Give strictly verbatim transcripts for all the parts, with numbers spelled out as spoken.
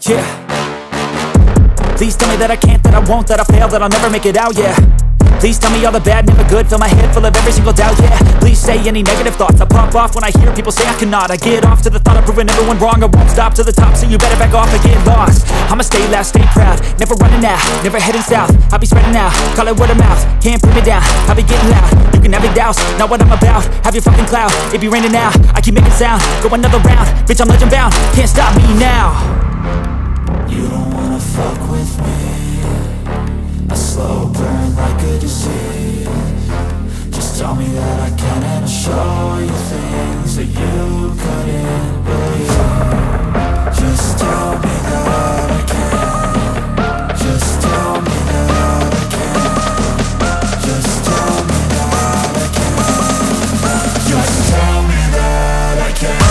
Yeah. Please tell me that I can't, that I won't, that I fail, that I'll never make it out, yeah. Please tell me all the bad, never good, fill my head full of every single doubt, yeah. Please say any negative thoughts, I pop off when I hear people say I cannot. I get off to the thought of proving everyone wrong, I won't stop to the top, so you better back off and get lost. I'ma stay loud, stay proud, never running out, never heading south. I'll be spreading out, call it word of mouth, can't put me down, I'll be getting loud. You can have your doubts, not what I'm about, have your fucking clout. It be raining now, I keep making sound, go another round, bitch I'm legend bound, can't stop me now. You don't wanna fuck with me, a slow burn like a disease. Just tell me that I can and I'll show you things that you couldn't believe. Just tell me that I can. Just tell me that I can. Just tell me that I can. Just tell me that I can.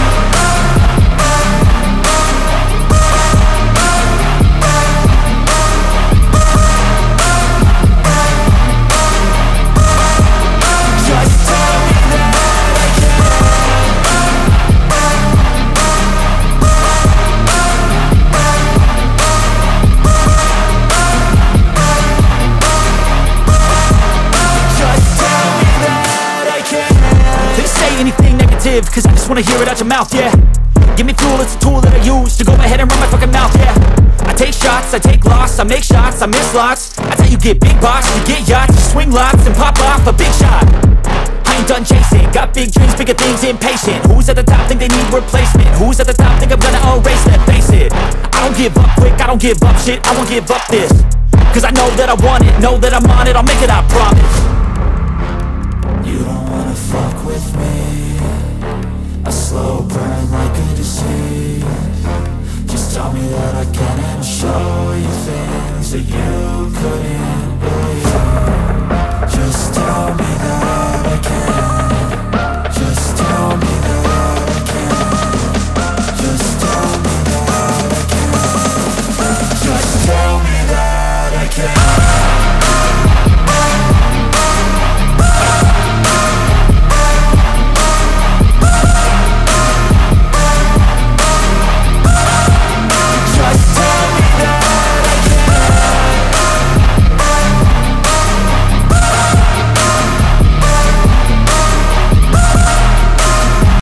Cause I just wanna hear it out your mouth, yeah. Give me fuel, it's a tool that I use to go ahead and run my fucking mouth, yeah. I take shots, I take loss, I make shots, I miss lots. That's how you get big boss, you get yachts, you swing lots and pop off a big shot. I ain't done chasing, got big dreams, bigger things, impatient. Who's at the top think they need replacement? Who's at the top think I'm gonna erase them? Face it, I don't give up quick, I don't give up shit, I won't give up this. Cause I know that I want it, know that I'm on it, I'll make it, I promise. You don't wanna fuck with me, a slow burn like a disease. Just tell me that I can and I'll show you things that you